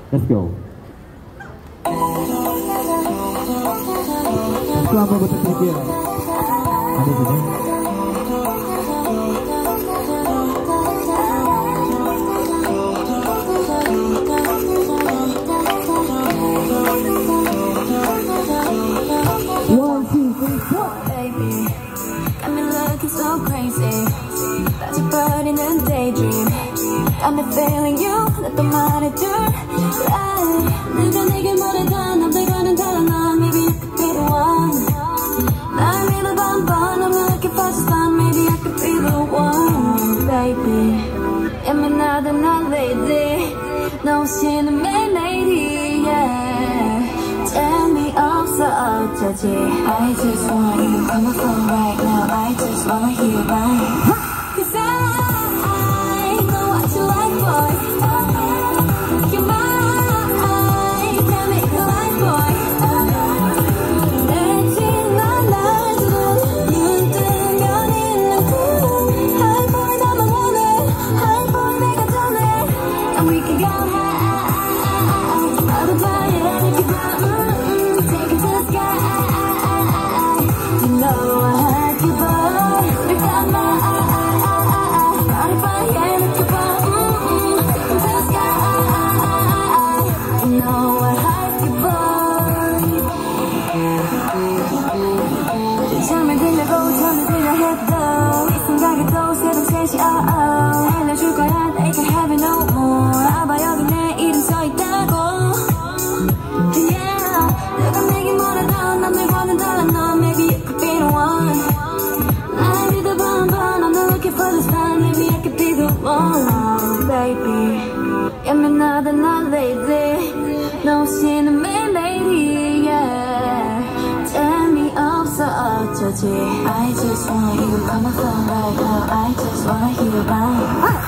Let's go. 박수 한번 부탁드릴게요. 안 해주네. So crazy, that's your body in a daydream. Got me feeling you, 나 또 말해줄 누가 내게 말해도 남들과는 달라 넌 maybe I could be the one. 날 믿어봐 번 I'm looking for just one. Maybe I could be the one, baby. 예민하다 난 lady, 너 없이는 매일 lady, yeah. 재미없어 어쩌지. I just want you, come on phone right now. I just wanna hear you right. Cause I know what you like, boy. You're mine, tell me you like, boy. 내 지난 날들은 눈 뜨면 있는 그 high boy 나만 원해. High boy 내가 전해. And we can go high. 나도 봐야 이렇게 봐. Take it to the sky. You know I had you, boy. You got my body, yeah, look at you, take it to the sky. You know I had you, boy. 잠을 들려고 잠을 들려 해도 이 생각에 또 새벽 3시 알려줄 거야. They can have it no more. 아봐 여기 내 이름 써있다고. Yeah, 내가 내게 뭐라도 남들과는 달라 넌 maybe you could be the one. 날 믿어봐 한번 I'm not looking for the sign. Maybe I could be the one, baby. 예민하다 난 lady, 너 없이는 매일 lady, yeah. 재미없어 어쩌지. I just want you, come on phone right now. I just wanna hear you right.